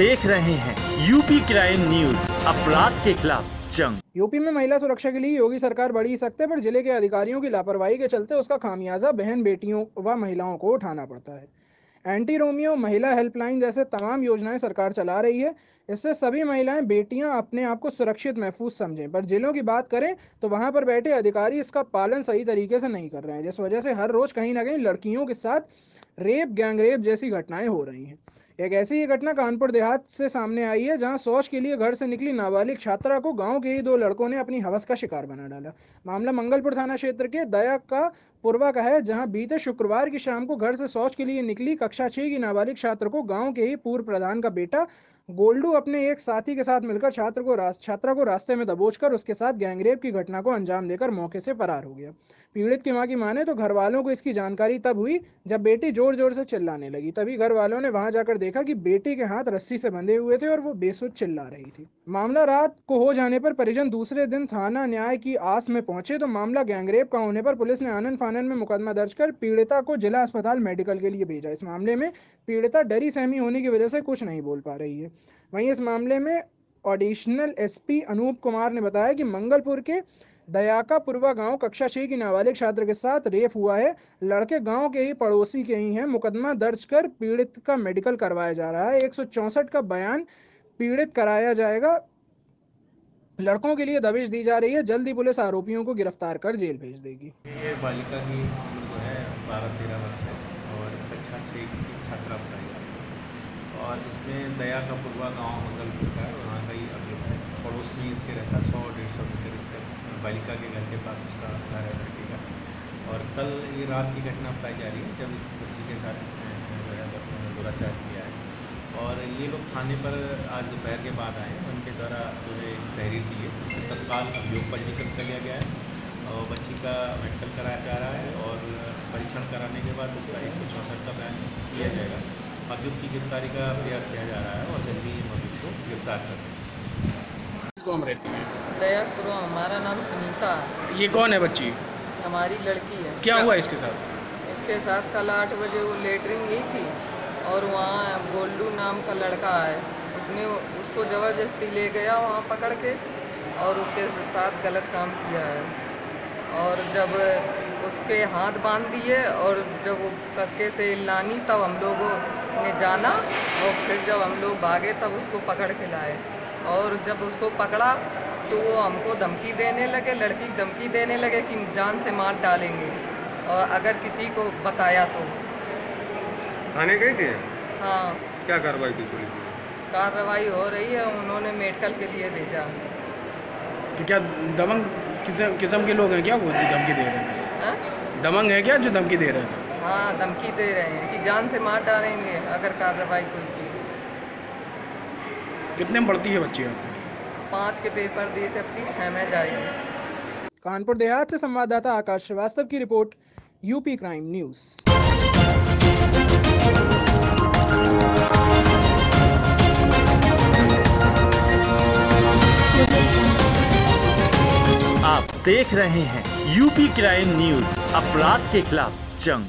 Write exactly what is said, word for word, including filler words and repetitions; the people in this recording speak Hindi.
देख रहे हैं यूपी क्राइम न्यूज, अपराध के खिलाफ जंग। यूपी में महिला सुरक्षा के लिए योगी सरकार बढ़ी सख्त है, पर जिले के अधिकारियों की लापरवाही के चलते उसका खामियाजा बहन बेटियों व महिलाओं को उठाना पड़ता है। एंटी रोमियो, महिला हेल्पलाइन जैसे तमाम योजनाएं सरकार चला रही है। इससे सभी महिलाएं बेटियां अपने आप को सुरक्षित महफूज समझें, पर जिलों की बात करें तो वहां पर बैठे अधिकारी इसका पालन सही तरीके से नहीं कर रहे हैं, जिस वजह से हर रोज कहीं ना कहीं लड़कियों के साथ रेप, गैंगरेप जैसी घटनाएं हो रही हैं। एक ऐसी ही घटना कानपुर देहात से सामने आई है, जहां शौच के लिए घर से निकली नाबालिग छात्रा को गांव के ही दो लड़कों ने अपनी हवस का शिकार बना डाला। मामला मंगलपुर थाना क्षेत्र के दया का पूर्वा का है, जहां बीते शुक्रवार की शाम को घर से शौच के लिए निकली कक्षा छह की नाबालिग छात्र को गांव के ही पूर्व प्रधान का बेटा गोल्डू अपने एक साथी के साथ मिलकर छात्र को छात्रा को रास्ते में दबोचकर उसके साथ गैंगरेप की घटना को अंजाम देकर मौके से फरार हो गया। पीड़ित की मां की माने तो घर वालों को इसकी जानकारी तब हुई जब बेटी जोर जोर से चिल्लाने लगी। तभी घर वालों ने वहां जाकर देखा कि बेटी के हाथ रस्सी से बंधे हुए थे और वो बेसुध चिल्ला रही थी। मामला रात को हो जाने पर परिजन दूसरे दिन थाना न्याय की आस में पहुंचे तो मामला गैंगरेप का होने पर पुलिस ने आनन फानन में मुकदमा दर्ज कर पीड़िता को जिला अस्पताल मेडिकल के लिए भेजा। इस मामले में पीड़िता डरी सहमी होने की वजह से कुछ नहीं बोल पा रही है। वहीं इस मामले में एडिशनल एसपी अनूप कुमार ने बताया कि मंगलपुर के दयाका पूर्वा गांव कक्षा छह की नाबालिग छात्र के साथ रेप हुआ है। लड़के गांव के ही पड़ोसी के ही हैं। मुकदमा दर्ज कर पीड़ित का मेडिकल करवाया जा रहा है। एक सौ चौसठ का बयान पीड़ित कराया जाएगा। लड़कों के लिए दबिश दी जा रही है। जल्दी पुलिस आरोपियों को गिरफ्तार कर जेल भेज देगी। ये बालिका की जो है बारह तेरह वर्ष है और कक्षा छः की छात्रा बताई जाती है और इसमें दया का पूर्वा गाँव मंगलपुर का है, वहाँ का ही अभियुक्त है। पड़ोस में इसके रहता सौ डेढ़ सौ मीटर इसका बालिका के घर के पास उसका घर है लड़की का। और कल ये रात की घटना बताई जा रही है जब इस बच्ची के साथ इसने जो है दुराचार किया है। और ये लोग थाने पर आज दोपहर के बाद आए, उनके द्वारा जो है तहरीर दी है, उसमें तत्काल अभियोग पंजीकृत कर लिया गया है और बच्ची का मेडिकल कराया जा रहा है और परीक्षण कराने के बाद उसका एक सौ चौंसठ का बयान लिया जाएगा। अभियुक्त की गिरफ्तारी का प्रयास किया जा रहा है और जल्दी अभियुक्त को गिरफ्तार कर इसको हम रहते हैं दया करो। हमारा नाम सुनीता है। ये कौन है बच्ची? हमारी लड़की है। क्या हुआ इसके साथ? इसके साथ कल आठ बजे वो लेटरिन गई थी और वहाँ गोल्डू नाम का लड़का है, उसने उसको ज़बरदस्ती ले गया वहाँ पकड़ के और उसके साथ गलत काम किया है। और जब उसके हाथ बांध दिए और जब वो कसके से लानी तब हम लोगों ने जाना और फिर जब हम लोग भागे तब उसको पकड़ के लाए। और जब उसको पकड़ा तो वो हमको धमकी देने लगे, लड़की धमकी देने लगे कि जान से मार डालेंगे और अगर किसी को बताया तो। थाने गए थे? हाँ। क्या कार्रवाई की पुलिस ने? कार्रवाई हो रही है, उन्होंने मेडिकल के लिए भेजा। तो क्या दमंग किस्म किस्म के लोग हैं क्या वो धमकी दे रहे थे? हाँ? दमंग है क्या जो धमकी दे रहे थे? हाँ, धमकी दे रहे हैं कि जान से मार डालेंगे अगर कार्रवाई कोई की। कितने में पढ़ती है बच्ची? पाँच के पेपर दिए थे, अपनी छः में जाएगी। कानपुर देहात से संवाददाता आकाश श्रीवास्तव की रिपोर्ट, यूपी क्राइम न्यूज। आप देख रहे हैं यूपी क्राइम न्यूज, अपराध के खिलाफ जंग।